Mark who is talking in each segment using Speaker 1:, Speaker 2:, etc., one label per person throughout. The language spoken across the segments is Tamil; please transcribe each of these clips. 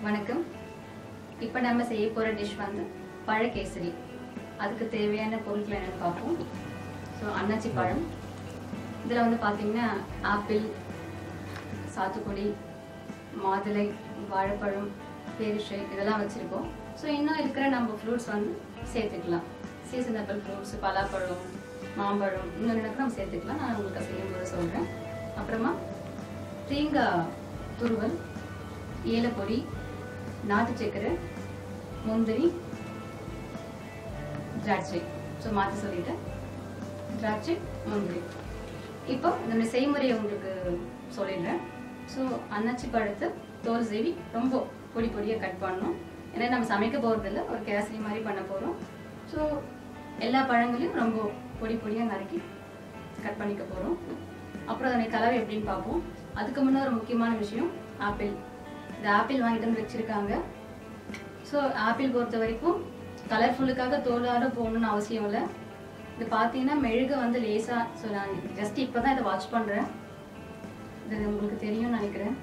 Speaker 1: வணக்கம். இப்போ நம்ம செய்ய போற டிஷ் வந்து பழ கேசரி. அதுக்கு தேவையான பொருட்கள் என்னன்னு பார்ப்போம். ஸோ அன்னாச்சி பழம், இதில் வந்து பார்த்தீங்கன்னா ஆப்பிள், சாத்துக்குடி, மாதுளை, வாழைப்பழம், பேரிச்சை இதெல்லாம் வச்சுருக்கோம். ஸோ இன்னும் இருக்கிற நம்ம ஃப்ரூட்ஸ் வந்து சேர்த்துக்கலாம். சீசனபிள் ஃப்ரூட்ஸ், பலாப்பழம், மாம்பழம் இன்னும் எனக்கு நம்ம சேர்த்துக்கலாம். நான் உங்களுக்கு செய்யும்போது சொல்கிறேன். அப்புறமா தேங்காய் துருவல், ஏலப்பொடி, நாட்டு சக்கரை, முந்திரி, திராட்சை. ஸோ மாற்றி சொல்லிட்டேன், திராட்சை, முந்திரி. இப்போ நம்ம செய்முறையை உங்களுக்கு சொல்லிடுறேன். ஸோ அன்னாச்சி பழத்தை தோல் சீவி ரொம்ப பொடி பொடியாக கட் பண்ணணும். ஏன்னா நம்ம சமைக்க போகிறதில்ல, ஒரு கேசரி மாதிரி பண்ண போகிறோம். ஸோ எல்லா பழங்களையும் ரொம்ப பொடி பொடியாக நறுக்கி கட் பண்ணிக்க போகிறோம். அப்புறம் அதனை கலவை எப்படின்னு பார்ப்போம். அதுக்கு முன்னே ஒரு முக்கியமான விஷயம், ஆப்பிள். இந்த ஆப்பிள் வாங்கிட்டு வந்து வச்சுருக்காங்க. ஸோ ஆப்பிள் பொறுத்த வரைக்கும் கலர்ஃபுல்லுக்காக தோலாட போகணுன்னு அவசியம் இல்லை. இது பார்த்தீங்கன்னா மெழுகு வந்து லேசாக. ஸோ நான் ஜஸ்ட் இப்போ தான் இதை வாட்ச் பண்ணுறேன். இது உங்களுக்கு தெரியும்னு நினைக்கிறேன்.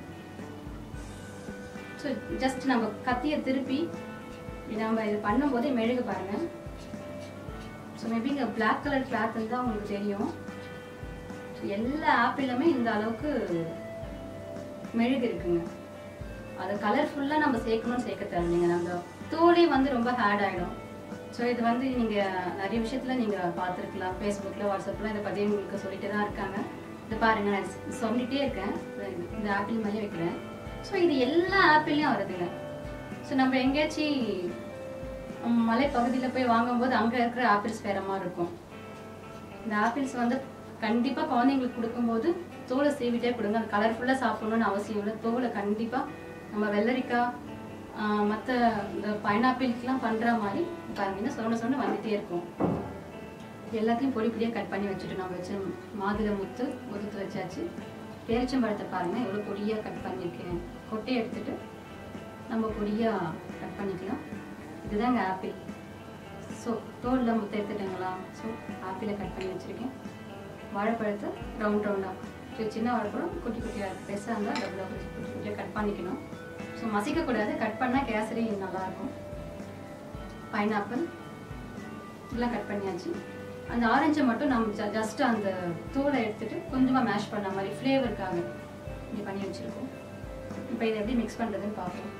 Speaker 1: ஸோ ஜஸ்ட் நம்ம கத்தியை திருப்பி நம்ம இது பண்ணும்போதே மெழுகு பாருங்கள். ஸோ மேபி இங்கே பிளாக் கலர் கிளாத் இருந்தால் உங்களுக்கு தெரியும். ஸோ எல்லா ஆப்பிளுமே இந்த அளவுக்கு மெழுகு இருக்குங்க. அதை கலர்ஃபுல்லாக நம்ம சேர்க்கணும்னு சேர்க்க தேவையில்லைங்க. நம்ம தோலே வந்து ரொம்ப ஹேட் ஆகிடும். ஸோ இது வந்து நீங்கள் நிறைய விஷயத்தில் நீங்கள் பார்த்துருக்கலாம். ஃபேஸ்புக்கில், வாட்ஸ்அப்பில் இதை பற்றி உங்களுக்கு சொல்லிட்டு தான் இருக்காங்க. இதை பாருங்கள், நான் சொல்லிகிட்டே இருக்கேன். இந்த ஆப்பிள் மேலே வைக்கிறேன். ஸோ இது எல்லா ஆப்பிள்லையும் வருதுங்க. ஸோ நம்ம எங்கேயாச்சும் மலைப்பகுதியில் போய் வாங்கும்போது அங்கே இருக்கிற ஆப்பிள்ஸ் வேற மாதிரி இருக்கும். இந்த ஆப்பிள்ஸ் வந்து கண்டிப்பாக குழந்தைங்களுக்கு கொடுக்கும்போது தோலை சீவிட்டே கொடுங்க. அது கலர்ஃபுல்லாக சாப்பிடணும்னு அவசியம் இல்லை. தோலை கண்டிப்பாக நம்ம வெள்ளரிக்காய், மற்ற இந்த பைனாப்பிள்க்கெலாம் பண்ணுற மாதிரி பாருங்கன்னா சொன்ன வந்துகிட்டே இருக்கும். எல்லாத்தையும் பொடி பொடியாக கட் பண்ணி வச்சுட்டு நம்ம வச்சு மாதுளை முத்து வச்சாச்சு. பேரிச்சம்பழத்தை பாருங்கள் எவ்வளோ பொடியாக கட் பண்ணியிருக்கேன். கொட்டையை எடுத்துகிட்டு நம்ம பொடியாக கட் பண்ணிக்கலாம். இதுதாங்க ஆப்பிள். ஸோ தோலில் முத்தை எடுத்துட்டேங்களா? ஸோ ஆப்பிளை கட் பண்ணி வச்சுருக்கேன். வாழைப்பழத்தை ரவுண்டாக, ஸோ சின்ன வாழைப்பழம் குட்டி குட்டியாக இருக்குது. பெருசாக இருந்தால் டபுளாக குட்டி குட்டியாக கட் பண்ணிக்கணும். ஸோ மசிக்கக்கூடாது, கட் பண்ணால் கேசரி நல்லாயிருக்கும். பைனாப்பிள் இதெல்லாம் கட் பண்ணியாச்சு. அந்த ஆரஞ்சை மட்டும் நம்ம ஜஸ்ட் அந்த தோலை எடுத்துகிட்டு கொஞ்சமாக மேஷ் பண்ண மாதிரி ஃப்ளேவருக்காக இப்படி பண்ணி வச்சுருக்கோம். இப்போ இதை எப்படி மிக்ஸ் பண்ணுறதுன்னு பார்ப்போம்.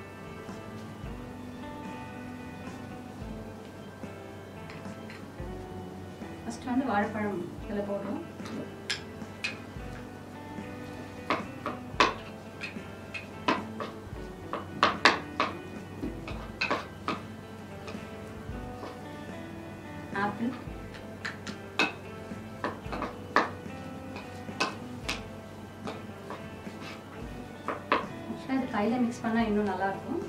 Speaker 1: ஃபஸ்ட்டு வந்து வாழைப்பழம் இதில் போடுறோம். ஆப்பிள், அது கையில் மிக்ஸ் பண்ணால் இன்னும் நல்லாயிருக்கும்.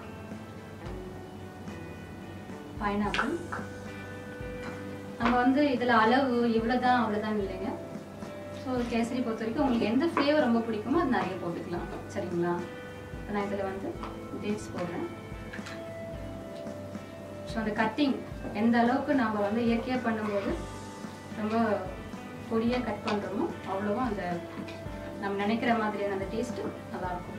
Speaker 1: பைனாப்பிள் நம்ம வந்து இதில் அளவு இவ்வளோதான் அவ்வளோதான் இல்லைங்க. ஸோ கேசரி பொறுத்த வரைக்கும் உங்களுக்கு எந்த ஃப்ளேவர் ரொம்ப பிடிக்குமோ அது நிறைய போட்டுக்கலாம். சரிங்களா? இப்போ நான் இதில் வந்து டேட்ஸ் போடுறேன். ஸோ அந்த கட்டிங் எந்த அளவுக்கு நம்ம வந்து இயற்கையாக பண்ணும்போது ரொம்ப பொடியாக கட் பண்ணுறோமோ அவ்வளோவும் அந்த நம்ம நினைக்கிற மாதிரியான அந்த டேஸ்ட்டு நல்லாயிருக்கும்.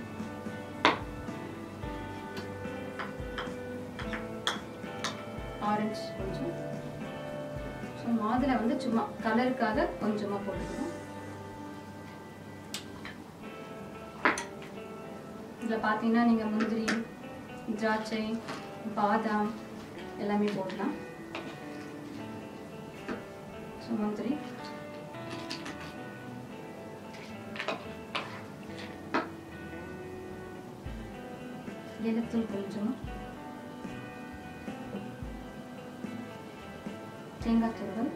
Speaker 1: ஆரஞ்சு கொஞ்சம், ஸோ மாதுளை வந்து சும்மா கலருக்காக கொஞ்சமாக போட்டுக்கணும். இதில் பார்த்தீங்கன்னா நீங்கள் முந்திரி, திராட்சை, பாதாம் எல்லாமே போடலாம். ஸோ முந்திரி, ஏலத்தூள் கொஞ்சம், தேங்காய் துருவல்,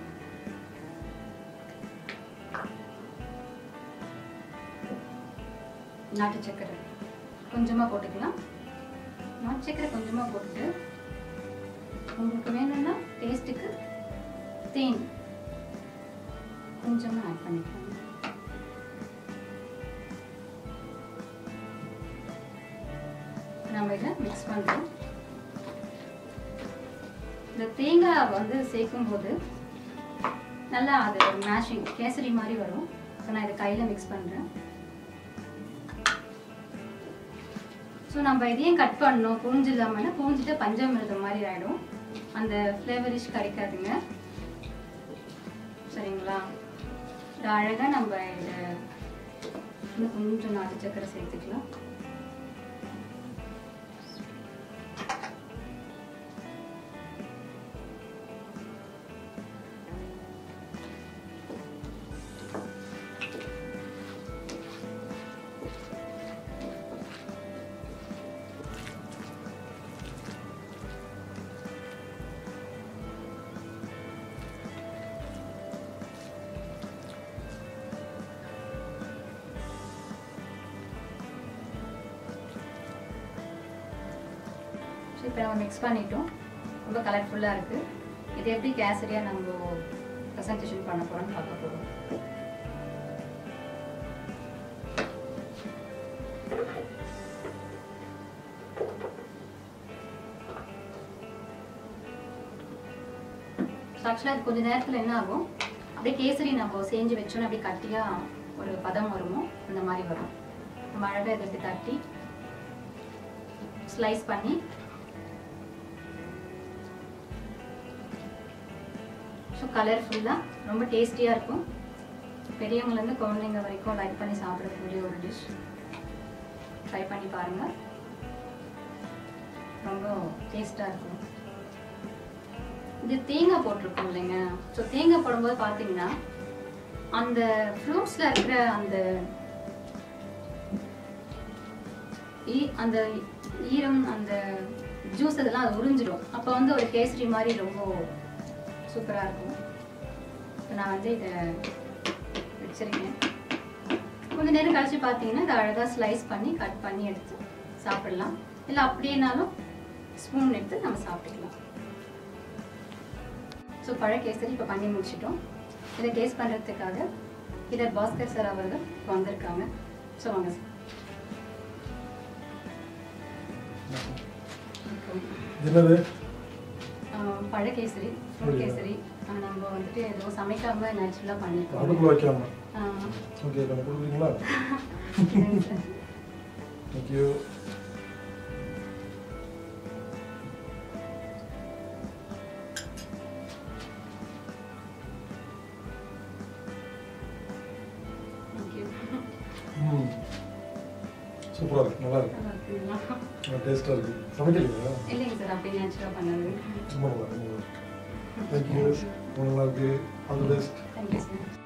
Speaker 1: நாட்டு சக்கரை கொஞ்சமாக போட்டுக்கலாம். நாட்டு சக்கரை கொஞ்சமாக போட்டுட்டு உங்களுக்கு வேணும்னா டேஸ்ட்டுக்கு தேன் கொஞ்சமாக ஆட் பண்ணிக்கலாம். நம்ம இதை மிக்ஸ் பண்ணுறோம். இந்த தேங்காய் வந்து சேர்க்கும்போது நல்லா அது மேஷிங் கேசரி மாதிரி வரும். ஸோ நான் இதை கையில் மிக்ஸ் பண்ணுறேன். ஸோ நம்ம இதையும் கட் பண்ணணும், புரிஞ்சில்லாமல் புரிஞ்சுட்டு பஞ்சாமிரதம் மாதிரி ஆகிடும், அந்த ஃப்ளேவரிஷ் கிடைக்காதுங்க. சரிங்களா? இது அழகாக நம்ம இதை இன்னும் கொஞ்சம் நாட்டு சக்கரை சேர்த்துக்கலாம். இப்போ நம்ம மிக்ஸ் பண்ணிட்டோம், ரொம்ப கலர்ஃபுல்லாக இருக்குது. இது எப்படி கேசரியாக நம்ம ப்ரெசன்டேஷன் பண்ண போகிறோம்னு பார்க்க போகிறோம். ஆக்சுவலாக இது கொஞ்சம் நேரத்தில் என்ன ஆகும், அப்படியே கேசரி நம்ம செஞ்சு வச்சோன்னா அப்படியே கட்டியாக ஒரு பதம் வருமோ அந்த மாதிரி வரும். நம்ம அழகாக இதை தட்டி ஸ்லைஸ் பண்ணி கலர்ஃபுல்லாக ரொம்ப டேஸ்டியாக இருக்கும். பெரியவங்கலேருந்து குழந்தைங்க வரைக்கும் லைக் பண்ணி சாப்பிடக்கூடிய ஒரு டிஷ். ட்ரை பண்ணி பாருங்கள், ரொம்ப டேஸ்ட்டாக இருக்கும். இது தேங்காய் போட்டிருக்கோம் இல்லைங்க. ஸோ தேங்காய் போடும்போது பார்த்தீங்கன்னா அந்த ஃப்ரூட்ஸில் இருக்கிற அந்த ஈரம், அந்த ஜூஸ் அதெல்லாம் அது உறிஞ்சிடும். அப்போ வந்து ஒரு கேசரி மாதிரி ரொம்ப சூப்பராக இருக்கும். இப்போ நான் வந்து இதை வச்சிருக்கேன். கொஞ்சம் நேரம் கழிச்சு பார்த்தீங்கன்னா இதை அழகாக ஸ்லைஸ் பண்ணி கட் பண்ணி எடுத்து சாப்பிடலாம். இல்லை அப்படின்னாலும் ஸ்பூன் எடுத்து நம்ம சாப்பிட்டுக்கலாம். ஸோ பழ கேசரி இப்போ பண்ணி முடிச்சிட்டோம். இதை டேஸ்ட் பண்ணுறதுக்காக இதர் பாஸ்கர் சார் அவர்கள் வந்திருக்காங்க. ஸோ வாங்க சார்.
Speaker 2: என்னது?
Speaker 1: பழ கேசரி, ஃப்ரூட் கேசரி. நம்ம வந்துட்டு ஏதோ சமைக்காம நேச்சுரலாக பண்ணிருக்கோம்.
Speaker 2: அடுப்புல வைக்காம. ஓகே, நம்ம கொடுக்குறீங்களா? Thank you. சூப்பராக இருக்கு, நல்லா இருக்கு, டேஸ்டாக இருக்கு. சமைக்கலையா?
Speaker 1: இல்லைங்க சார், அப்படியே நேச்சுரலாக பண்ணது.
Speaker 2: ரொம்ப நல்லா இருக்கு. தேங்க்யூ, நல்லா இருக்கு. All the best.
Speaker 1: Thank you sir.